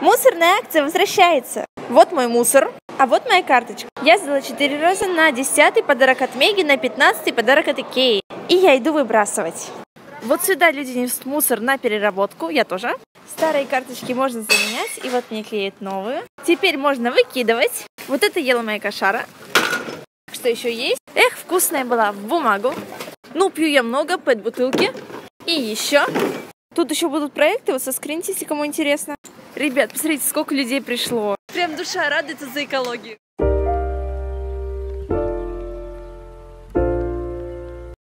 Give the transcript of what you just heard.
Мусорная акция возвращается. Вот мой мусор, а вот моя карточка. Я сдала 4 раза на 10-й подарок от Меги, на 15-й подарок от Икеи. И я иду выбрасывать. Вот сюда люди несут мусор на переработку, я тоже. Старые карточки можно заменять, и вот мне клеят новые. Теперь можно выкидывать. Вот это ела моя кошара. Что еще есть? Эх, вкусная была, в бумагу. Ну, пью я много, пэт-бутылки. И еще. Тут еще будут проекты, вот соскриньте, если кому интересно. Ребят, посмотрите, сколько людей пришло. Прям душа радуется за экологию.